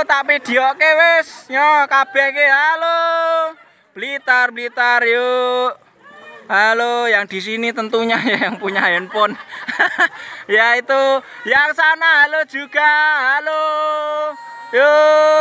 tak videoke wis. Yo kabeh ki halo. Blitar yuk. Halo yang di sini tentunya ya yang punya handphone. Ya itu yang sana halo juga. Halo. Yuk.